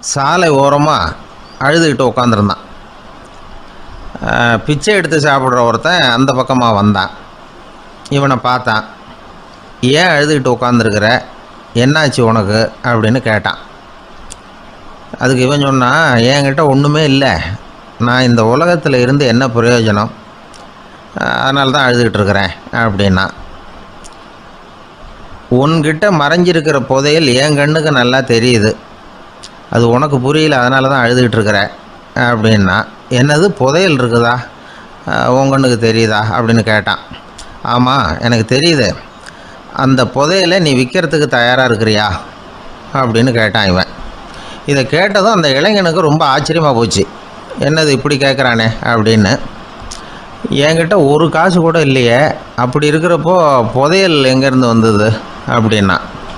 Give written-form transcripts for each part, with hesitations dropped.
சாலை ஓரமாக அழுதுகிட்டு உட்காந்துருந்தான். பிச்சை எடுத்து சாப்பிட்ற ஒருத்தன் அந்த பக்கமாக வந்தான். இவனை பார்த்தான். ஏன் அழுதுகிட்டு உட்காந்துருக்கிற, என்னாச்சு உனக்கு அப்படின்னு கேட்டான். அதுக்கு இவன் சொன்னான், என்கிட்ட ஒன்றுமே இல்லை, நான் இந்த உலகத்தில் இருந்து என்ன பிரயோஜனம், அதனால தான் அழுதுகிட்டு இருக்கிறேன் அப்படின்னா. உன்கிட்ட மறைஞ்சிருக்கிற புதையல் என் கண்ணுக்கு நல்லா தெரியுது, அது உனக்கு புரியல, அதனால தான் அழுதுகிட்டு இருக்கிற அப்படின்னா. என்னது புதையல் இருக்குதா, உன் கண்ணுக்கு தெரியுதா அப்படின்னு கேட்டான். ஆமாம், எனக்கு தெரியுது. அந்த புதையலை நீ விற்கிறதுக்கு தயாராக இருக்கிறியா அப்படின்னு கேட்டான் இவன். இதை கேட்டதும் அந்த இளைஞனுக்கு ரொம்ப ஆச்சரியமாக போச்சு. என்னது இப்படி கேட்குறானே அப்படின்னு. என்கிட்ட ஒரு காசு கூட இல்லையே, அப்படி இருக்கிறப்போ புதையல் எங்கேருந்து வந்தது அப்படின்னா.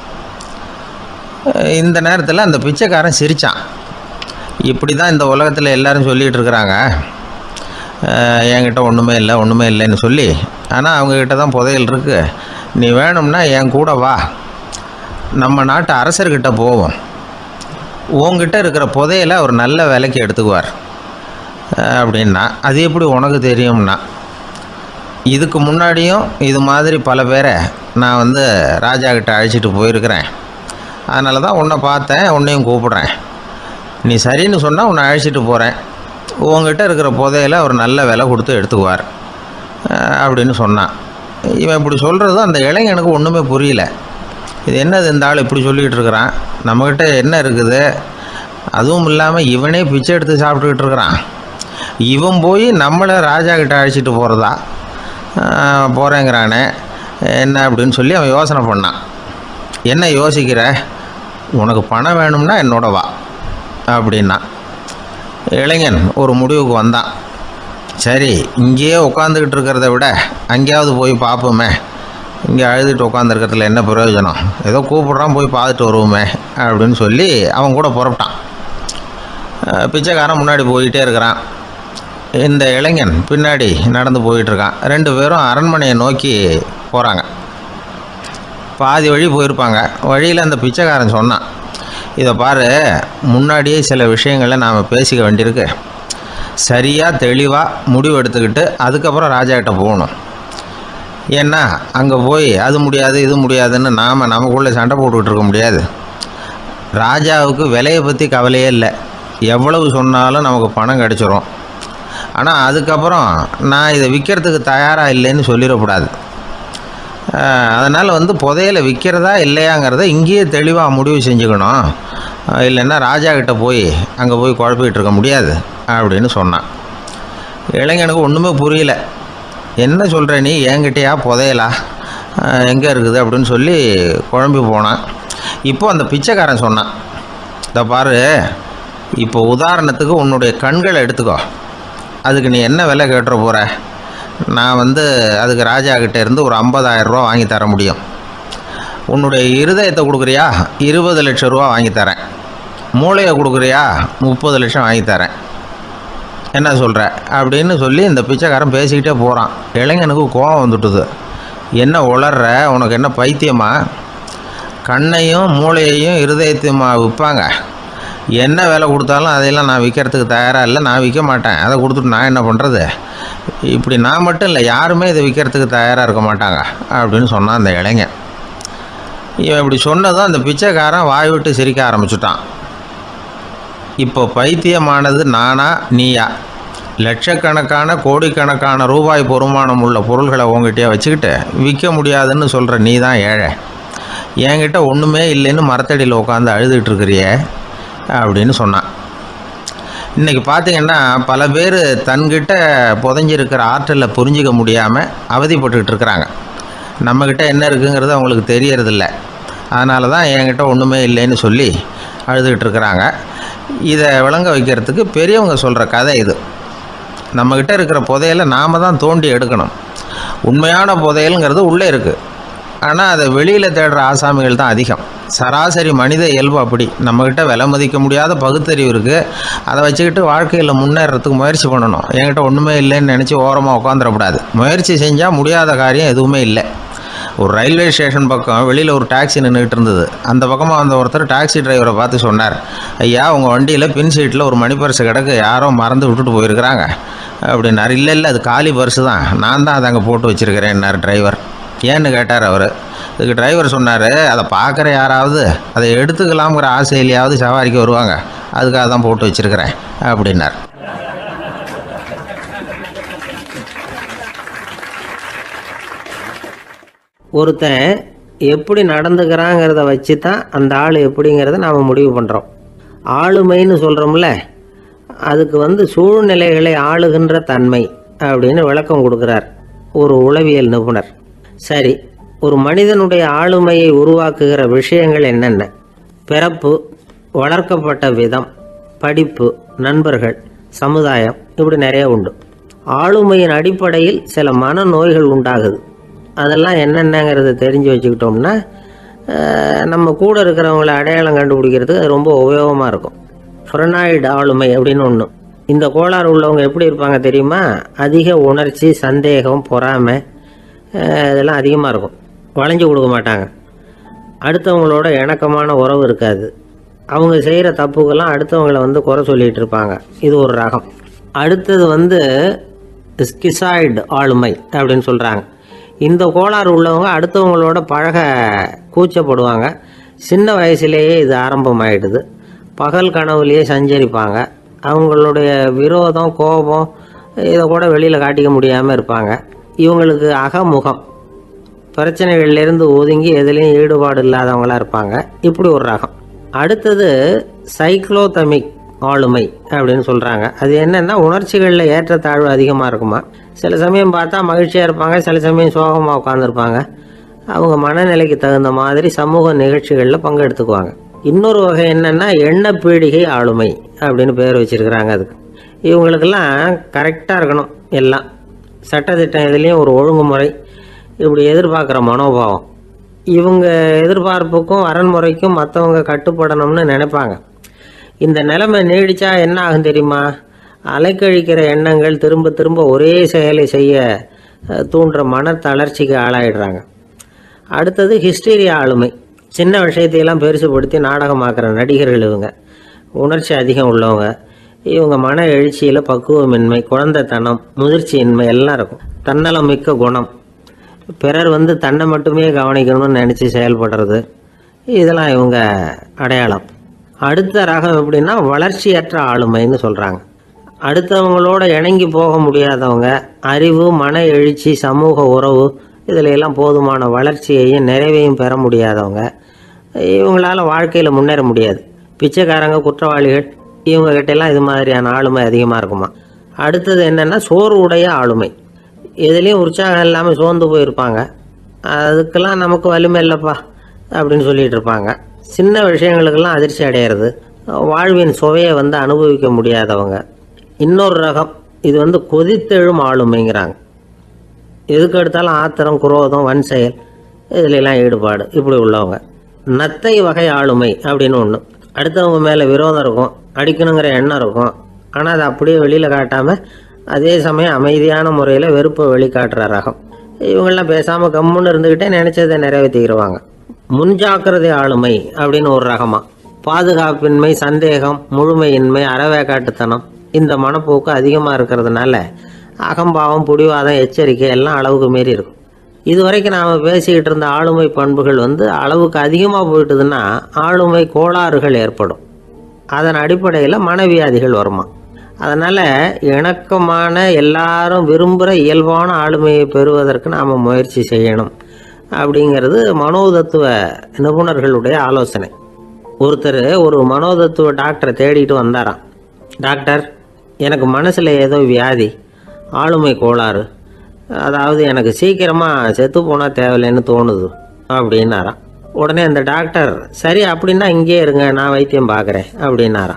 இந்த நேரத்தில் அந்த பிச்சைக்காரன் சிரித்தான். இப்படி தான் இந்த உலகத்தில் எல்லோரும் சொல்லிகிட்டு இருக்கிறாங்க, என்கிட்ட ஒன்றுமே இல்லை ஒன்றுமே இல்லைன்னு சொல்லி. ஆனால் அவங்கக்கிட்ட தான் புதையல் இருக்குது. நீ வேணும்னா என் கூட வா, நம்ம நாட்டு அரசர்கிட்ட போவோம், உங்ககிட்ட இருக்கிற புதையலை அவர் நல்ல விலைக்கு எடுத்துக்குவார் அப்படின்னா. அது எப்படி உனக்கு தெரியும்னா, இதுக்கு முன்னாடியும் இது மாதிரி பல பேரை நான் ராஜா கிட்ட அழைச்சிட்டு போயிருக்கிறேன், அதனால தான் உன்னை பார்த்தேன், உன்னையும் கூப்பிட்றேன். நீ சரின்னு சொன்னால் உன்னை அழைச்சிட்டு போகிறேன், உங்ககிட்ட இருக்கிற புதையலை அவர் நல்ல விலை கொடுத்து எடுத்துக்குவார் அப்படின்னு சொன்னான். இவன் இப்படி சொல்கிறது அந்த இளைஞனுக்கு ஒன்றுமே புரியல. இது என்னது இந்த ஆள் இப்படி சொல்லிகிட்டு இருக்கிறான், நம்மக்கிட்ட என்ன இருக்குது, அதுவும் இல்லாமல் இவனே பிச்சை எடுத்து சாப்பிட்டுக்கிட்டு இருக்கிறான், இவன் போய் நம்மளை ராஜா கிட்ட அழைச்சிட்டு போகிறதா போகிறேங்கிறானே என்ன அப்படின்னு சொல்லி அவன் யோசனை பண்ணான். என்ன யோசிக்கிற, உனக்கு பணம் வேணும்னா என்னோட வா அப்படின்னா. இளைஞன் ஒரு முடிவுக்கு வந்தான். சரி, இங்கேயே உட்காந்துக்கிட்டு இருக்கிறத விட அங்கேயாவது போய் பார்ப்போமே, இங்கே அழுதுட்டு உட்காந்துருக்கிறதுல என்ன பிரயோஜனம், ஏதோ கூப்பிட்றான் போய் பார்த்துட்டு வருவோமே அப்படின்னு சொல்லி அவன் கூட புறப்பட்டான். பிச்சைக்காரன் முன்னாடி போயிட்டே இருக்கிறான், இந்த இளைஞன் பின்னாடி நடந்து போயிட்டுருக்கான். ரெண்டு பேரும் அரண்மனையை நோக்கி போகிறாங்க. பாதி வழி போயிருப்பாங்க. வழியில் அந்த பிச்சைக்காரன் சொன்னான், இதை பாரு, முன்னாடியே சில விஷயங்களை நாம் பேசிக்க வேண்டியிருக்கு, சரியாக தெளிவாக முடிவு எடுத்துக்கிட்டு அதுக்கப்புறம் ராஜாக்கிட்ட போகணும். ஏன்னா அங்கே போய் அது முடியாது இது முடியாதுன்னு நாம் நமக்குள்ளே சண்டை போட்டுக்கிட்டு இருக்க முடியாது. ராஜாவுக்கு விலையை பற்றி கவலையே இல்லை, எவ்வளவு சொன்னாலும் நமக்கு பணம் கிடச்சிரும். ஆனால் அதுக்கப்புறம் நான் இதை விற்கிறதுக்கு தயாராக இல்லைன்னு சொல்லிடக்கூடாது. அதனால் புதையலை விற்கிறதா இல்லையாங்கிறத இங்கேயே தெளிவாக முடிவு செஞ்சுக்கணும், இல்லைன்னா ராஜா கிட்ட போய் அங்கே போய் குழப்பிக்கிட்டு இருக்க முடியாது அப்படின்னு சொன்னான். இளைஞனுக்கு ஒன்றுமே புரியல. என்ன சொல்கிற நீ, என்கிட்டயா புதையலா, எங்கே இருக்குது அப்படின்னு சொல்லி குழம்பி போனான். இப்போ அந்த பிச்சைக்காரன் சொன்னான், இதை பாரு, இப்போ உதாரணத்துக்கு உன்னுடைய கண்களை எடுத்துக்கோ, அதுக்கு நீ என்ன விலை கேட்டுற போகிற, நான் அதுக்கு ராஜா கிட்டே இருந்து ஒரு 50,000 ரூபா வாங்கி தர முடியும். உன்னுடைய இருதயத்தை கொடுக்குறியா, 20 லட்சம் ரூபா வாங்கி தரேன். மூளையை கொடுக்குறியா, 30 லட்சம் வாங்கி தரேன். என்ன சொல்கிற அப்படின்னு சொல்லி இந்த பிச்சைக்காரன் பேசிக்கிட்டே போகிறான். இளைஞனுக்கு கோபம் வந்துட்டுது. என்ன உளர்ற, உனக்கு என்ன பைத்தியமா, கண்ணையும் மூளையையும் இருதயத்தையுமா விற்பாங்க, என்ன விலை கொடுத்தாலும் அதையெல்லாம் நான் விற்கிறதுக்கு தயாராக இல்லை, நான் விற்க மாட்டேன், அதை கொடுத்துட்டு நான் என்ன பண்ணுறது, இப்படி நான் மட்டும் இல்லை யாருமே இதை விற்கிறதுக்கு தயாராக இருக்க மாட்டாங்க அப்படின்னு சொன்னான் அந்த இளைஞன். இவன் இப்படி சொன்னதும் அந்த பிச்சைக்காரன் வாய் விட்டு சிரிக்க ஆரம்பிச்சுட்டான். இப்போ பைத்தியமானது நானா நீயா, லட்சக்கணக்கான கோடிக்கணக்கான ரூபாய் பெருமானம் உள்ள பொருள்களை உங்ககிட்டயே வச்சுக்கிட்டு விற்க முடியாதுன்னு சொல்கிற நீ தான் ஏழை, என்கிட்ட ஒன்றுமே இல்லைன்னு மரத்தடியில் உட்காந்து அழுதுகிட்டு இருக்கிறியே அப்படின்னு சொன்னான். இன்றைக்கி பார்த்திங்கன்னா பல பேர் தன்கிட்ட புதைஞ்சிருக்கிற ஆற்றலை புரிஞ்சிக்க முடியாமல் அவதிப்பட்டுக்கிட்டு இருக்கிறாங்க. நம்மக்கிட்ட என்ன இருக்குங்கிறது அவங்களுக்கு தெரியறதில்ல, அதனால தான் என்கிட்ட ஒன்றுமே இல்லைன்னு சொல்லி அழுதுகிட்டு இருக்கிறாங்க. இதை விளங்க வைக்கிறதுக்கு பெரியவங்க சொல்கிற கதை இது. நம்மக்கிட்ட இருக்கிற புதையலை நாம் தான் தோண்டி எடுக்கணும். உண்மையான புதையலுங்கிறது உள்ளே இருக்குது, ஆனால் அதை வெளியில் தேடுற ஆசாமிகள் தான் அதிகம். சராசரி மனித இயல்பு அப்படி. நம்மக்கிட்ட விலை மதிக்க முடியாத பகுத்தறிவு இருக்குது, அதை வச்சுக்கிட்டு வாழ்க்கையில் முன்னேறத்துக்கு முயற்சி பண்ணணும். என்கிட்ட ஒன்றுமே இல்லைன்னு நினச்சி ஓரமாக உட்காந்துடக்கூடாது. முயற்சி செஞ்சால் முடியாத காரியம் எதுவுமே இல்லை. ஒரு ரயில்வே ஸ்டேஷன் பக்கம் வெளியில் ஒரு டாக்ஸி நின்றுக்கிட்டு இருந்தது. அந்த பக்கமாக வந்த ஒருத்தர் டாக்ஸி டிரைவரை பார்த்து சொன்னார், ஐயா உங்கள் வண்டியில் பின் சீட்டில் ஒரு மணி பர்ஸு கிடக்கு, யாரோ மறந்து விட்டுட்டு போயிருக்கிறாங்க அப்படின்னாரு. இல்லை அது காலி பர்ஸு தான், நான் தான் அதை அங்கே போட்டு வச்சுருக்கிறேன்னார் டிரைவர். ஏன்னு கேட்டார் அவர். இதுக்கு டிரைவர் சொன்னார், அதை பார்க்குற யாராவது அதை எடுத்துக்கலாம்ங்கிற ஆசையிலையாவது சவாரிக்கு வருவாங்க, அதுக்காக தான் போட்டு வச்சுருக்கிறேன் அப்படின்னார். ஒருத்தன் எப்படி நடந்துக்கிறாங்கிறத வச்சு தான் அந்த ஆள் எப்படிங்கிறத நாம் முடிவு பண்ணுறோம். ஆளுமைன்னு சொல்கிறோம்ல, அதுக்கு சூழ்நிலைகளை ஆளுகின்ற தன்மை அப்படின்னு விளக்கம் கொடுக்குறார் ஒரு உளவியல் நிபுணர். சரி, ஒரு மனிதனுடைய ஆளுமையை உருவாக்குகிற விஷயங்கள் என்னென்ன? பிறப்பு, வளர்க்கப்பட்ட விதம், படிப்பு, நண்பர்கள், சமுதாயம், இப்படி நிறைய உண்டு. ஆளுமையின் அடிப்படையில் சில மனநோய்கள் உண்டாகுது. அதெல்லாம் என்னென்னங்கிறத தெரிஞ்சு வச்சுக்கிட்டோம்னா நம்ம கூட இருக்கிறவங்கள அடையாளம் கண்டுபிடிக்கிறதுக்கு அது ரொம்ப உபயோகமாக இருக்கும். ஃப்ரெனாய்டு ஆளுமை அப்படின்னு ஒன்று. இந்த கோளாறு உள்ளவங்க எப்படி இருப்பாங்க தெரியுமா? அதிக உணர்ச்சி, சந்தேகம், பொறாமை இதெல்லாம் அதிகமாக இருக்கும். வளைஞ்சு கொடுக்க மாட்டாங்க. அடுத்தவங்களோட இணக்கமான உறவு இருக்காது. அவங்க செய்கிற தப்புக்கெல்லாம் அடுத்தவங்களை குறை சொல்லிகிட்டு இருப்பாங்க. இது ஒரு ரகம். அடுத்தது ஸ்கிசாய்டு ஆளுமை அப்படின்னு சொல்கிறாங்க. இந்த கோளாறு உள்ளவங்க அடுத்தவங்களோட பழக கூச்சப்படுவாங்க. சின்ன வயசுலேயே இது ஆரம்பமாயிடுது. பகல் கனவுலேயே சஞ்சரிப்பாங்க. அவங்களுடைய விரோதம், கோபம் இதை கூட வெளியில் காட்டிக்க முடியாமல் இருப்பாங்க. இவங்களுக்கு அகமுகம், பிரச்சனைகள்லேருந்து ஒதுங்கி எதுலேயும் ஈடுபாடு இல்லாதவங்களாக இருப்பாங்க. இப்படி ஒரு ரகம். அடுத்தது சைக்ளோதமிக் ஆளுமை அப்படின்னு சொல்கிறாங்க. அது என்னென்னா, உணர்ச்சிகளில் ஏற்றத்தாழ்வு அதிகமாக இருக்குமா. சில சமயம் பார்த்தா மகிழ்ச்சியாக இருப்பாங்க, சில சமயம் சோகமாக உட்காந்துருப்பாங்க. அவங்க மனநிலைக்கு தகுந்த மாதிரி சமூக நிகழ்ச்சிகளில் பங்கெடுத்துக்குவாங்க. இன்னொரு வகை என்னென்னா எண்ணப்பீடிகை ஆளுமை அப்படின்னு பேர் வச்சுருக்கிறாங்க. அதுக்கு இவங்களுக்கெல்லாம் கரெக்டாக இருக்கணும், எல்லாம் சட்டத்திட்டம் இதுலேயும் ஒரு ஒழுங்குமுறை, இப்படி எதிர்பார்க்குற மனோபாவம். இவங்க எதிர்பார்ப்புக்கும் வரன்முறைக்கும் மற்றவங்க கட்டுப்படணும்னு நினைப்பாங்க. இந்த நிலைமை நீடித்தா என்ன ஆகும் தெரியுமா? அலைக்கழிக்கிற எண்ணங்கள் திரும்ப திரும்ப ஒரே செயலை செய்ய தூண்டுற மன தளர்ச்சிக்கு ஆளாயிடுறாங்க. அடுத்தது ஹிஸ்டீரியா ஆளுமை. சின்ன விஷயத்தையெல்லாம் பெருசுப்படுத்தி நாடகமாக்குற நடிகர்கள் இவங்க. உணர்ச்சி அதிகம் உள்ளவங்க. இவங்க மன எழுச்சியில் பக்குவமின்மை, குழந்தைத்தனம், முதிர்ச்சியின்மை எல்லாம் இருக்கும். தன்னலம் மிக்க குணம். பிறர் தன்னை மட்டுமே கவனிக்கணும்னு நினச்சி செயல்படுறது, இதெல்லாம் இவங்க அடையாளம். அடுத்த ரகம் எப்படின்னா வளர்ச்சியற்ற ஆளுமைன்னு சொல்கிறாங்க. அடுத்தவங்களோட இணங்கி போக முடியாதவங்க. அறிவு, மன எழுச்சி, சமூக உறவு இதில் எல்லாம் போதுமான வளர்ச்சியையும் நிறைவையும் பெற முடியாதவங்க. இவங்களால் வாழ்க்கையில் முன்னேற முடியாது. பிச்சைக்காரங்க, குற்றவாளிகள், இவங்ககிட்டெல்லாம் இது மாதிரியான ஆளுமை அதிகமாக இருக்குமா. அடுத்தது என்னென்னா சோர்வுடைய ஆளுமை. எதுலேயும் உற்சாகம் இல்லாமல் சோர்ந்து போயிருப்பாங்க. அதுக்கெல்லாம் நமக்கு வலிமை இல்லைப்பா அப்படின்னு சொல்லிகிட்டு இருப்பாங்க. சின்ன விஷயங்களுக்கெல்லாம் அதிர்ச்சி அடையிறது. வாழ்வின் சுவையை அனுபவிக்க முடியாதவங்க. இன்னொரு ரகம் இது கொதித்தெழும் ஆளுமைங்கிறாங்க. எதுக்கு எடுத்தாலும் ஆத்திரம், குரோதம், வன் செயல் இதிலெல்லாம் ஈடுபாடு, இப்படி உள்ளவங்க. நத்தை வகை ஆளுமை அப்படின்னு ஒன்று. அடுத்தவங்க மேலே விரோதம் இருக்கும், அடிக்கணுங்கிற எண்ணம் இருக்கும். ஆனால் அதை அப்படியே வெளியில் காட்டாமல் அதே சமயம் அமைதியான முறையில் வெறுப்பை வெளிக்காட்டுற ரகம். இவங்கெல்லாம் பேசாமல் கம்முன்னு இருந்துக்கிட்டே நினச்சதை நிறைவேற்றிக்கிடுவாங்க. முன்ஜாக்கிரதை ஆளுமை அப்படின்னு ஒரு ரகமாக. பாதுகாப்பின்மை, சந்தேகம், முழுமையின்மை, அறவேக்காட்டுத்தனம் இந்த மனப்போக்கு அதிகமாக இருக்கிறதுனால அகம்பாவம், புடிவாதம், எச்சரிக்கை எல்லாம் அளவுக்கு மீறி இருக்கும். இதுவரைக்கும் நாம் பேசிக்கிட்டு இருந்த ஆளுமை பண்புகள் அளவுக்கு அதிகமாக போயிட்டுதுன்னா ஆளுமை கோளாறுகள் ஏற்படும். அதன் அடிப்படையில் மனவியாதிகள் வருமா. அதனால் இணக்கமான, எல்லாரும் விரும்புகிற இயல்பான ஆளுமையை பெறுவதற்கு நாம் முயற்சி செய்யணும் அப்படிங்கிறது மனோதத்துவ நிபுணர்களுடைய ஆலோசனை. ஒருத்தர் ஒரு மனோதத்துவ டாக்டரை தேடிட்டு வந்தாராம். டாக்டர், எனக்கு மனசில் ஏதோ வியாதி, ஆளுமை கோளாறு, அதாவது எனக்கு சீக்கிரமாக செத்து போனால் தேவையில்லைன்னு தோணுது அப்படின்னாராம். உடனே அந்த டாக்டர், சரி அப்படின்னா இங்கே இருங்க, நான் வைத்தியம் பார்க்குறேன் அப்படின்னாராம்.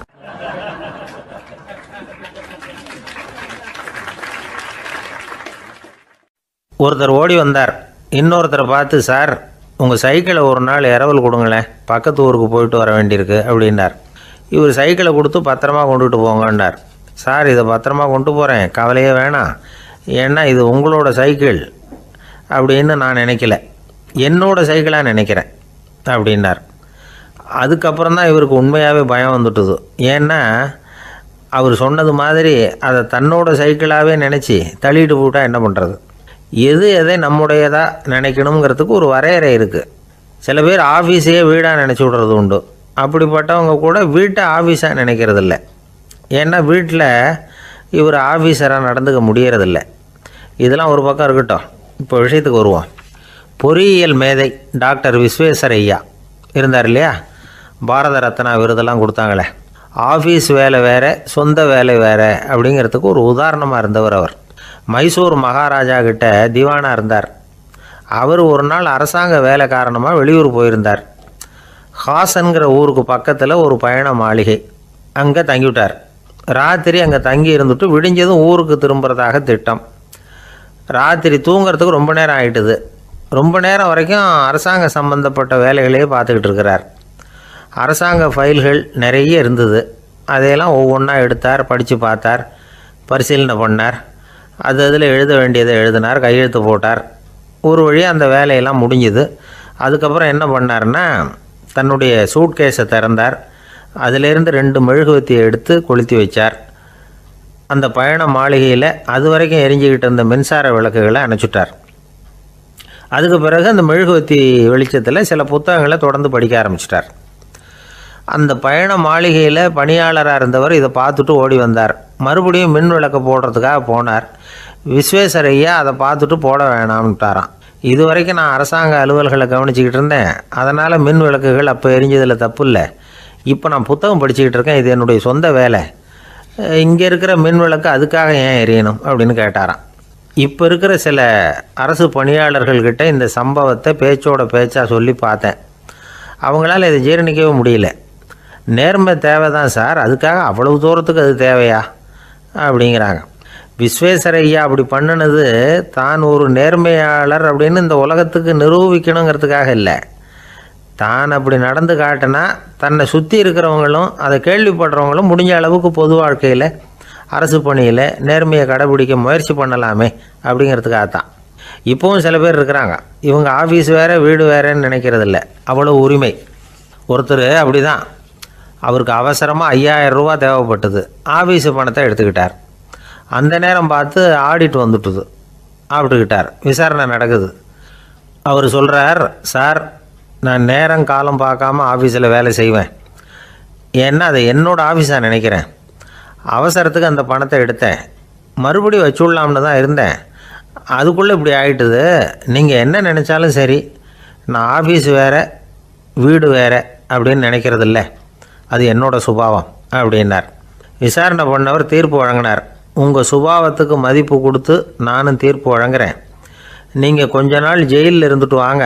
ஒருத்தர் ஓடி வந்தார். இன்னொருத்தரை பார்த்து, சார் உங்கள் சைக்கிளை ஒரு நாள் இரவல் கொடுங்களேன், பக்கத்து ஊருக்கு போயிட்டு வர வேண்டியிருக்கு அப்படின்னார். இவர் சைக்கிளை கொடுத்து பத்திரமா கொண்டுகிட்டு போங்கன்னார். சார் இதை பத்திரமா கொண்டு போகிறேன், கவலையே வேணாம், ஏன்னா இது உங்களோட சைக்கிள் அப்படின்னு நான் நினைக்கல, என்னோட சைக்கிளாக நினைக்கிறேன் அப்படின்னார். அதுக்கப்புறம் தான் இவருக்கு உண்மையாகவே பயம் வந்துட்டுது. ஏன்னா அவர் சொன்னது மாதிரி அதை தன்னோட சைக்கிளாகவே நினச்சி தள்ளிட்டு போட்டால் என்ன பண்ணுறது? எது எதை நம்முடையதாக நினைக்கணுங்கிறதுக்கு ஒரு வரையறை இருக்குது. சில பேர் ஆஃபீஸையே வீடாக நினச்சி விட்றது உண்டு. அப்படிப்பட்டவங்க கூட வீட்டை ஆஃபீஸாக நினைக்கிறதில்ல. ஏன்னா வீட்டில் இவர் ஆஃபீஸராக நடந்துக்க முடியறதில்ல. இதெல்லாம் ஒரு பக்கம் இருக்கட்டும். இப்போ விஷயத்துக்கு வருவோம். பொறியியல் மேதை டாக்டர் விஸ்வேஸ்வரய்யா இருந்தார் இல்லையா, பாரத ரத்னா விருதெல்லாம் கொடுத்தாங்களே. ஆஃபீஸ் வேலை வேறு, சொந்த வேலை வேறு அப்படிங்கிறதுக்கு ஒரு உதாரணமாக இருந்தவர் அவர். மைசூர் மகாராஜா கிட்ட திவானாக இருந்தார். அவர் ஒரு நாள் அரசாங்க வேலை காரணமாக வெளியூர் போயிருந்தார். ஹாசன்கிற ஊருக்கு பக்கத்தில் ஒரு பயண மாளிகை, அங்கே தங்கிவிட்டார். ராத்திரி அங்கே தங்கி இருந்துட்டு விடிஞ்சதும் ஊருக்கு திரும்புறதாக திட்டம். ராத்திரி தூங்கிறதுக்கு ரொம்ப நேரம் ஆகிட்டுது. ரொம்ப நேரம் வரைக்கும் அரசாங்க சம்பந்தப்பட்ட வேலைகளையே பார்த்துக்கிட்டு இருக்கிறார். அரசாங்க ஃபைல்கள் நிறைய இருந்தது. அதையெல்லாம் ஒவ்வொன்றா எடுத்தார், படித்து பார்த்தார், பரிசீலனை பண்ணார். அதில் எழுத வேண்டியதை எழுதினார், கையெழுத்து போட்டார். ஒரு வழியாக அந்த வேலையெல்லாம் முடிஞ்சுது. அதுக்கப்புறம் என்ன பண்ணார்னா, தன்னுடைய சூட்கேஸை திறந்தார். அதிலேருந்து 2 மெழுகுவத்தியை எடுத்து கொளுத்தி வச்சார். அந்த பயண மாளிகையில் அது வரைக்கும் எரிஞ்சிக்கிட்டு இருந்த மின்சார விளக்குகளை அணைச்சிட்டார். அதுக்கு பிறகு அந்த மெழுகுவத்தி வெளிச்சத்தில் சில புத்தகங்களை தொடர்ந்து படிக்க ஆரம்பிச்சிட்டார். அந்த பயண மாளிகையில் பணியாளராக இருந்தவர் இதை பார்த்துட்டு ஓடி வந்தார். மறுபடியும் மின் விளக்கு போடுறதுக்காக போனார். விஸ்வேஸ்வரய்யா அதை பார்த்துட்டு போட வேணாம்ட்டாராம். இது வரைக்கும் நான் அரசாங்க அலுவல்களை கவனிச்சிக்கிட்டு இருந்தேன், அதனால் மின் விளக்குகள் அப்போ எரிஞ்சதில் தப்பு இல்லை. இப்போ நான் புத்தகம் படிச்சுக்கிட்டு இருக்கேன், இது என்னுடைய சொந்த வேலை. இங்கே இருக்கிற மின் விளக்கு அதுக்காக ஏன் எரியணும் அப்படின்னு கேட்டாராம். இப்போ இருக்கிற சில அரசு பணியாளர்கள்கிட்ட இந்த சம்பவத்தை பேச்சோட பேச்சாக சொல்லி பார்த்தேன். அவங்களால இதை ஜீரணிக்கவே முடியல. நேர்மை தேவை தான் சார், அதுக்காக அவ்வளவு தூரத்துக்கு அது தேவையா அப்படிங்கிறாங்க. விஸ்வேஸ்வரய்யா அப்படி பண்ணினது தான் ஒரு நேர்மையாளர் அப்படின்னு இந்த உலகத்துக்கு நிரூபிக்கணுங்கிறதுக்காக இல்லை. தான் அப்படி நடந்து காட்டினா தன்னை சுற்றி இருக்கிறவங்களும் அதை கேள்விப்படுறவங்களும் முடிஞ்ச அளவுக்கு பொது வாழ்க்கையில் அரசு பணியில் நேர்மையை கடைபிடிக்க முயற்சி பண்ணலாமே அப்படிங்கிறதுக்காகத்தான். இப்போவும் சில பேர் இருக்கிறாங்க, இவங்க ஆஃபீஸ் வேறு வீடு வேறேன்னு நினைக்கிறதில்ல, அவ்வளோ உரிமை. ஒருத்தர் அப்படி தான், அவருக்கு அவசரமாக 5000 ரூபா தேவைப்பட்டது. ஆஃபீஸு பணத்தை எடுத்துக்கிட்டார். அந்த நேரம் பார்த்து ஆடிட் வந்துட்டுது. ஆப்பிட்டுக்கிட்டார். விசாரணை நடக்குது. அவர் சொல்கிறார், சார் நான் நேரம் காலம் பார்க்காம ஆஃபீஸில் வேலை செய்வேன். ஏன்னா அதை என்னோடய ஆஃபீஸாக நினைக்கிறேன். அவசரத்துக்கு அந்த பணத்தை எடுத்தேன், மறுபடியும் வச்சுடலாம்னு தான் இருந்தேன். அதுக்குள்ளே இப்படி ஆகிட்டுது. நீங்கள் என்ன நினச்சாலும் சரி, நான் ஆஃபீஸ் வேறு வீடு வேறு அப்படின்னு நினைக்கிறதில்ல, அது என்னோடய சுபாவம் அப்படின்னார். விசாரணை பண்ணவர் தீர்ப்பு வழங்கினார். உங்கள் சுபாவத்துக்கு மதிப்பு கொடுத்து நானும் தீர்ப்பு வழங்குறேன். நீங்கள் கொஞ்ச நாள் ஜெயிலில் இருந்துட்டு வாங்க,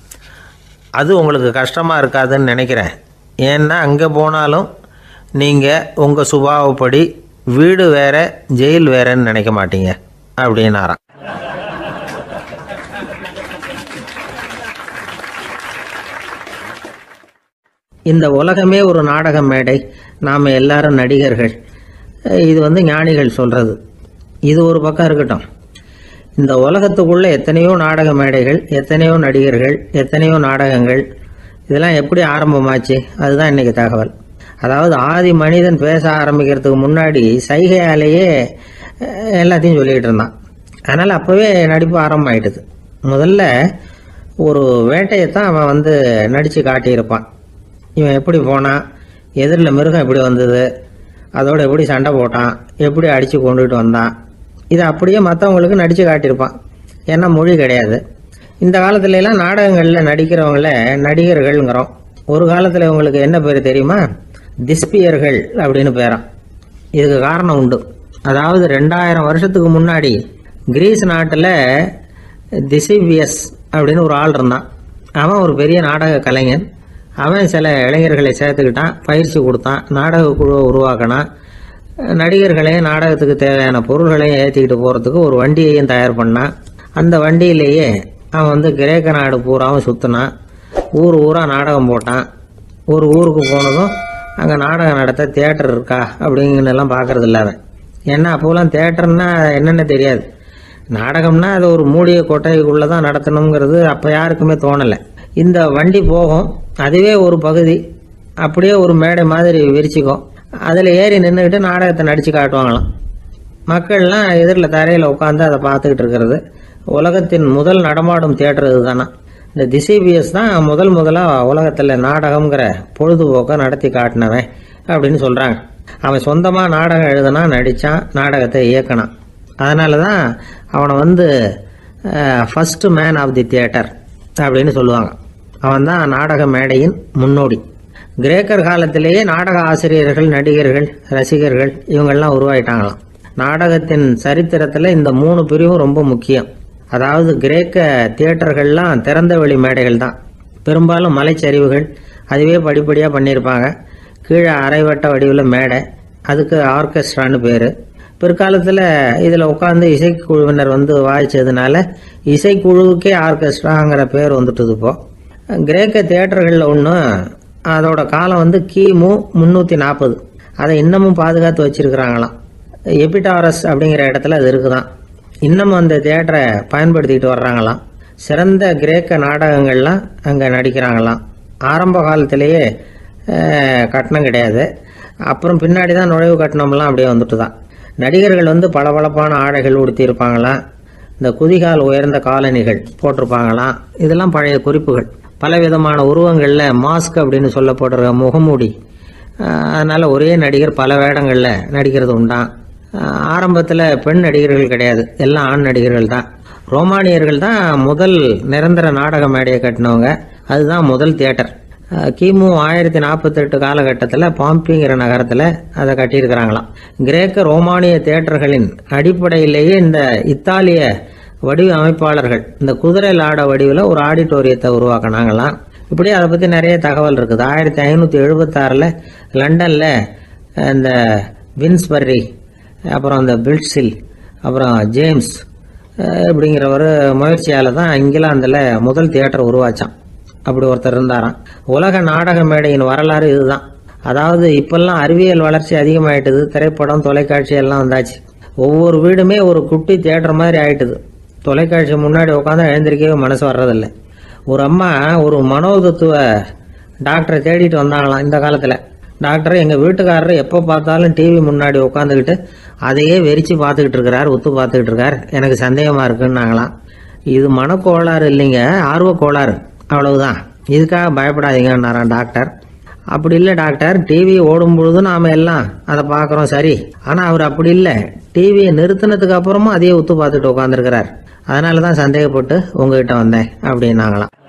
அது உங்களுக்கு கஷ்டமாக இருக்காதுன்னு நினைக்கிறேன். ஏன்னா அங்கே போனாலும் நீங்கள் உங்கள் சுபாவப்படி வீடு வேறு ஜெயில் வேறேன்னு நினைக்க மாட்டீங்க அப்படின்னாராம். இந்த உலகமே ஒரு நாடக மேடை, நாம் எல்லாரும் நடிகர்கள். இது ஞானிகள் சொல்கிறது. இது ஒரு பக்கம் இருக்கட்டும். இந்த உலகத்துக்குள்ளே எத்தனையோ நாடக மேடைகள், எத்தனையோ நடிகர்கள், எத்தனையோ நாடகங்கள், இதெல்லாம் எப்படி ஆரம்பமாச்சு? அதுதான் இன்றைக்கி தகவல். அதாவது ஆதி மனிதன் பேச ஆரம்பிக்கிறதுக்கு முன்னாடி சைகையாலேயே எல்லாத்தையும் சொல்லிக்கிட்டு இருந்தான். அதனால் அப்போவே நடிப்பு ஆரம்பமாயிட்டுது. முதல்ல ஒரு வேட்டையைத்தான் அவன் நடித்து காட்டியிருப்பான். இவன் எப்படி போனான், எதிரில் மிருகம் எப்படி வந்தது, அதோடு எப்படி சண்டை போட்டான், எப்படி அடித்து கொண்டுகிட்டு வந்தான், இதை அப்படியே மற்றவங்களுக்கு நடித்து காட்டியிருப்பான். ஏன்னா மொழி கிடையாது. இந்த காலத்துலலாம் நாடகங்களில் நடிக்கிறவங்கள நடிகர்கள்ங்கிறோம். ஒரு காலத்தில் இவங்களுக்கு என்ன பேர் தெரியுமா? திஸ்பியர்கள் அப்படின்னு பேராம். இதுக்கு காரணம் உண்டு. அதாவது 2000 வருஷத்துக்கு முன்னாடி கிரீஸ் நாட்டில் திசிபியஸ் அப்படின்னு ஒரு ஆள் இருந்தான். அவன் ஒரு பெரிய நாடக கலைஞன். அவன் சில இளைஞர்களை சேர்த்துக்கிட்டான், பயிற்சி கொடுத்தான், நாடக குழுவை உருவாக்கினான். நடிகர்களையும் நாடகத்துக்கு தேவையான பொருள்களையும் ஏற்றிக்கிட்டு போகிறதுக்கு ஒரு வண்டியையும் தயார் பண்ணான். அந்த வண்டியிலேயே அவன் கிரேக்க நாடு பூராவும் சுற்றினான். ஊர் ஊராக நாடகம் போட்டான். ஒரு ஊருக்கு போனதும் அங்கே நாடகம் நடத்த தியேட்டர் இருக்கா அப்படிங்கன்னெல்லாம் பார்க்குறது இல்லை அவன். ஏன்னா அப்போலாம் தியேட்டர்னா என்னென்ன தெரியாது. நாடகம்னா அது ஒரு மூடிய கொட்டைக்குள்ளே தான் நடத்தணுங்கிறது அப்போ யாருக்குமே தோணலை. இந்த வண்டி போகும், அதுவே ஒரு பகுதி அப்படியே ஒரு மேடை மாதிரி விரிச்சிக்கும். அதில் ஏறி நின்றுக்கிட்டு நாடகத்தை நடித்து காட்டுவாங்களாம். மக்கள்லாம் எதிரில் தரையில் உட்காந்து அதை பார்த்துக்கிட்டு இருக்கிறது. உலகத்தின் முதல் நடமாடும் தியேட்டர் இது தானே. இந்த திசைபிஎஸ் தான் முதலாக உலகத்தில் நாடகங்கிற பொழுதுபோக்கை நடத்தி காட்டினவன் அப்படின்னு சொல்கிறாங்க. அவன் சொந்தமாக நாடகம் எழுதுனா, நடித்தான், நாடகத்தை இயக்கினான். அதனால தான் அவனை first man of the theatre அப்படின்னு சொல்லுவாங்க. அவன் தான் நாடக மேடையின் முன்னோடி. கிரேக்கர் காலத்திலேயே நாடக ஆசிரியர்கள், நடிகர்கள், ரசிகர்கள் இவங்கெல்லாம் உருவாயிட்டாங்களாம். நாடகத்தின் சரித்திரத்தில் இந்த 3 பிரிவும் ரொம்ப முக்கியம். அதாவது கிரேக்க தியேட்டர்கள்லாம் திறந்த வெளி மேடைகள் தான். பெரும்பாலும் மலைச்சரிவுகள், அதுவே படிப்படியாக பண்ணியிருப்பாங்க. கீழே அரைவட்ட வடிவில் மேடை, அதுக்கு ஆர்கெஸ்ட்ரான்னு பேர். பிற்காலத்தில் இதில் உட்காந்து இசைக்குழுவினர் வாய்ச்சதுனால இசைக்குழுவுக்கே ஆர்கெஸ்ட்ராங்கிற பேர் வந்துட்டுது. இப்போ கிரேக்க தியேட்டர்களில் ஒன்று, அதோட காலம் கிமு 340. அதை இன்னமும் பாதுகாத்து வச்சிருக்கிறாங்களாம். எபிடாரஸ் அப்படிங்கிற இடத்துல அது இருக்குதான். இன்னமும் அந்த தியேட்டரை பயன்படுத்திக்கிட்டு வர்றாங்களாம். சிறந்த கிரேக்க நாடகங்கள்லாம் அங்கே நடிக்கிறாங்களாம். ஆரம்ப காலத்திலேயே கட்டணம் கிடையாது. அப்புறம் பின்னாடி தான் நுழைவு கட்டணம்லாம் அப்படியே வந்துட்டு தான். நடிகர்கள் பளபளப்பான ஆடைகள் உடுத்தியிருப்பாங்களாம். இந்த குதிகால் உயர்ந்த காலணிகள் போட்டிருப்பாங்களாம். இதெல்லாம் பழைய குறிப்புகள். பலவிதமான உருவங்களில் மாஸ்க் அப்படின்னு சொல்லப்படுற முகமூடி. அதனால் ஒரே நடிகர் பல வேடங்களில் நடிக்கிறது உண்டான். ஆரம்பத்தில் பெண் நடிகர்கள் கிடையாது, எல்லாம் ஆண் நடிகர்கள் தான். ரோமானியர்கள் தான் முதல் நிரந்தர நாடக மேடையை கட்டினவங்க. அதுதான் முதல் தியேட்டர். கிமு 1048 காலகட்டத்தில் பாம்பிங்கிற நகரத்தில் அதை கட்டியிருக்கிறாங்களாம். கிரேக்க ரோமானிய தியேட்டர்களின் அடிப்படையிலேயே இந்த இத்தாலிய வடிவ அமைப்பாளர்கள் இந்த குதிரை லாட வடிவில் ஒரு ஆடிட்டோரியத்தை உருவாக்கினாங்களாம். இப்படி அதை பற்றி நிறைய தகவல் இருக்குது. 1576 லண்டனில் இந்த வின்ஸ்பர்ரி, அப்புறம் இந்த பில்ட்ஸில், அப்புறம் ஜேம்ஸ் இப்படிங்கிற ஒரு முயற்சியால் தான் இங்கிலாந்தில் முதல் தியேட்டர் உருவாச்சான். அப்படி ஒருத்தர் இருந்தாராம். உலக நாடக மேடையின் வரலாறு இதுதான். அதாவது இப்பெல்லாம் அறிவியல் வளர்ச்சி அதிகமாயிட்டுது. திரைப்படம், தொலைக்காட்சி எல்லாம் வந்தாச்சு. ஒவ்வொரு வீடுமே ஒரு குட்டி தியேட்டர் மாதிரி ஆயிட்டுது. தொலைக்காட்சி முன்னாடி உட்காந்து எழுந்திருக்கவே மனசு வர்றதில்லை. ஒரு அம்மா ஒரு மனோதத்துவ டாக்டரை தேடிட்டு வந்தாங்களாம் இந்த காலத்தில். டாக்டர், எங்கள் வீட்டுக்காரர் எப்போ பார்த்தாலும் டிவி முன்னாடி உட்காந்துக்கிட்டு அதையே வெறிச்சு பார்த்துக்கிட்டு இருக்கிறார், உத்து பார்த்துக்கிட்டு இருக்கார், எனக்கு சந்தேகமாக இருக்குன்னாங்களாம். இது மனக்கோளாறு இல்லைங்க, ஆர்வக்கோளாறு, அவ்வளவுதான், இதுக்காக பயப்படாதீங்கன்னாரான் டாக்டர். அப்படி இல்லை டாக்டர், டிவி ஓடும் பொழுது நாம் எல்லாம் அதை பார்க்குறோம் சரி, ஆனால் அவர் அப்படி இல்லை, டிவியை நிறுத்தினதுக்கு அப்புறமும் அதையே உத்து பார்த்துட்டு உட்காந்துருக்கிறார், அதனால தான் சந்தேகப்பட்டு உங்ககிட்ட வந்தேன் அப்படின்னாங்களாம்.